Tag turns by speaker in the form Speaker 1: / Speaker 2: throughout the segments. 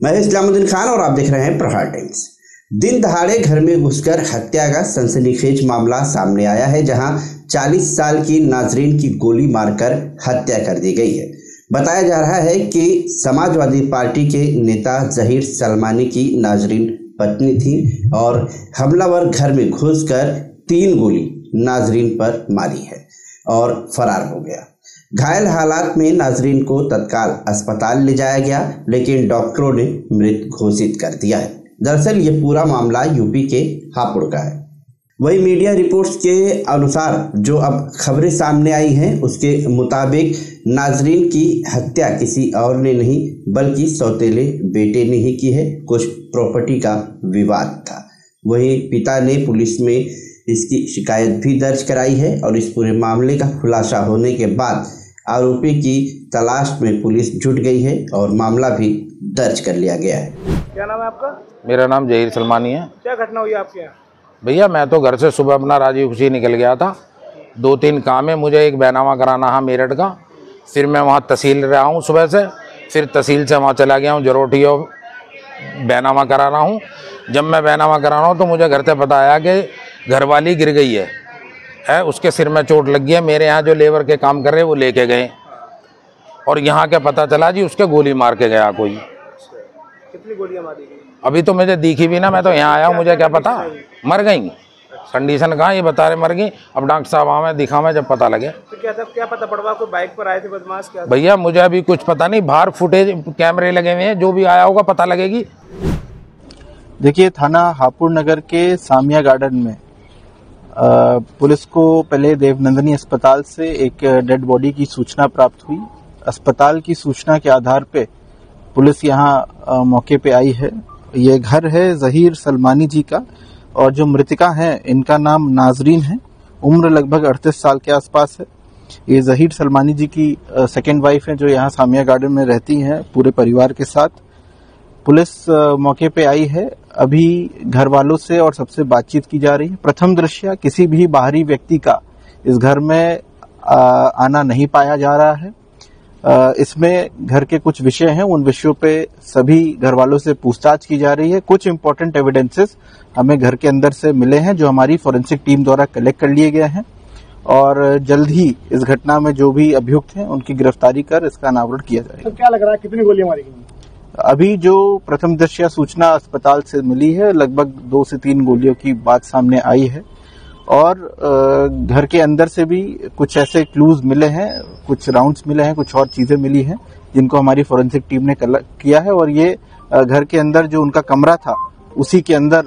Speaker 1: मैं इस्लामुद्दीन खान और आप देख रहे हैं प्रहार टाइम्स। दिन दहाड़े घर में घुसकर हत्या का सनसनीखेज मामला सामने आया है, जहां 40 साल की नाजरीन की गोली मारकर हत्या कर दी गई है। बताया जा रहा है कि समाजवादी पार्टी के नेता जहीर सलमानी की नाजरीन पत्नी थी और हमलावर घर में घुसकर 3 गोली नाजरीन पर मारी है और फरार हो गया। घायल हालात में नाजरीन को तत्काल अस्पताल ले जाया गया, लेकिन डॉक्टरों ने मृत घोषित कर दिया है। दरअसल ये पूरा मामला यूपी के हापुड़ का है। वही मीडिया रिपोर्ट्स के अनुसार जो अब खबरें सामने आई हैं, उसके मुताबिक नाजरीन की हत्या किसी और ने नहीं बल्कि सौतेले बेटे ने ही की है। कुछ प्रॉपर्टी का विवाद था। वहीं पिता ने पुलिस में इसकी शिकायत भी दर्ज कराई है और इस पूरे मामले का खुलासा होने के बाद आरोपी की तलाश में पुलिस जुट गई है और मामला भी दर्ज कर लिया गया है।
Speaker 2: क्या नाम है आपका?
Speaker 3: मेरा नाम जहीर सलमानी है।
Speaker 2: क्या घटना हुई आपके यहाँ?
Speaker 3: भैया मैं तो घर से सुबह अपना राजी खुशी निकल गया था। 2-3 काम है, मुझे एक बैनामा कराना है मेरठ का, फिर मैं वहाँ तहसील रहा हूँ सुबह से, फिर तहसील से वहाँ चला गया हूँ जरोटी और बैनामा करा रहा हूँ। जब मैं बैनामा करा रहा हूँ तो मुझे घर से पता आया कि घरवाली गिर गई है, उसके सिर में चोट लग गई है। मेरे यहाँ जो लेबर के काम कर रहे वो लेके गए और यहाँ के पता चला जी उसके गोली मार के गया कोई।
Speaker 2: कितनी गोलियां मारी गई?
Speaker 3: अभी तो मुझे दिखी भी ना, मैं तो यहाँ आया हूँ, मुझे क्या पता मर गई। कंडीशन कहाँ ये बता रहे मर गई। अब डॉक्टर साहब हमें दिखावे जब पता लगे।
Speaker 2: तो क्या पता पड़वा कोई बाइक पर आए थे बदमाश? क्या
Speaker 3: भैया मुझे अभी कुछ पता नहीं, बाहर फुटेज कैमरे लगे हुए हैं, जो भी आया होगा पता लगेगी।
Speaker 4: देखिए, थाना हापुड़ नगर के सामिया गार्डन में पुलिस को पहले देवनंदिनी अस्पताल से एक डेड बॉडी की सूचना प्राप्त हुई। अस्पताल की सूचना के आधार पे पुलिस यहाँ मौके पे आई है। ये घर है जहीर सलमानी जी का और जो मृतिका है इनका नाम नाजरीन है। उम्र लगभग 38 साल के आसपास है। ये जहीर सलमानी जी की सेकेंड वाइफ है जो यहाँ सामिया गार्डन में रहती हैं पूरे परिवार के साथ। पुलिस मौके पे आई है। अभी घर वालों से और सबसे बातचीत की जा रही है। प्रथम दृष्टया किसी भी बाहरी व्यक्ति का इस घर में आना नहीं पाया जा रहा है। इसमें घर के कुछ विषय हैं, उन विषयों पे सभी घर वालों से पूछताछ की जा रही है। कुछ इंपॉर्टेंट एविडेंसेस हमें घर के अंदर से मिले हैं जो हमारी फोरेंसिक टीम द्वारा कलेक्ट कर लिए गए हैं और जल्द ही इस घटना में जो भी अभियुक्त हैं उनकी गिरफ्तारी कर इसका अनावरण किया जाएगा।
Speaker 2: तो क्या लग रहा है कितनी गोलियां मारी गई?
Speaker 4: अभी जो प्रथम दृष्टया सूचना अस्पताल से मिली है, लगभग 2 से 3 गोलियों की बात सामने आई है और घर के अंदर से भी कुछ ऐसे क्लूज मिले हैं, कुछ राउंड्स मिले हैं, कुछ और चीजें मिली हैं जिनको हमारी फोरेंसिक टीम ने किया है और ये घर के अंदर जो उनका कमरा था उसी के अंदर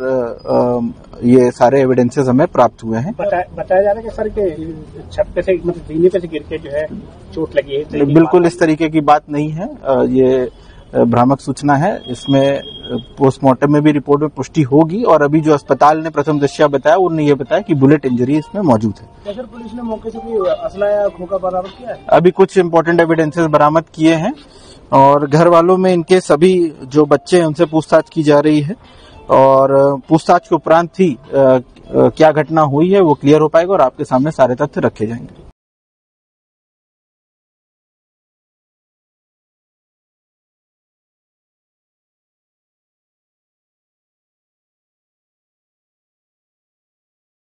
Speaker 4: ये सारे एविडेंसेस हमें प्राप्त हुए हैं।
Speaker 2: बताया जा रहा है कि सर के छत पे से मतलब जीने पे से गिर के जो है चोट लगी है।
Speaker 4: बिल्कुल इस तरीके की बात नहीं है, ये भ्रामक सूचना है। इसमें पोस्टमार्टम में भी रिपोर्ट में पुष्टि होगी और अभी जो अस्पताल ने प्रथम दृष्टया बताया उन्होंने ये बताया कि बुलेट इंजरी इसमें मौजूद है।
Speaker 2: सर पुलिस ने मौके से कोई असला या खोखा बरामद किया है?
Speaker 4: अभी कुछ इंपॉर्टेंट एविडेंसेस बरामद किए हैं और घर वालों में इनके सभी जो बच्चे हैं उनसे पूछताछ की जा रही है और पूछताछ के उपरांत ही क्या घटना हुई है वो क्लियर हो पाएगा और आपके सामने सारे तथ्य रखे जाएंगे।